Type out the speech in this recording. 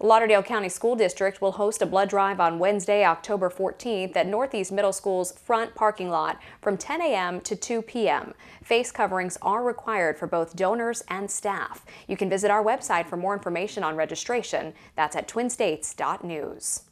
Lauderdale County School District will host a blood drive on Wednesday, October 14th at Northeast Middle School's front parking lot from 10 a.m. to 2 p.m. Face coverings are required for both donors and staff. You can visit our website for more information on registration. That's at twinstates.news.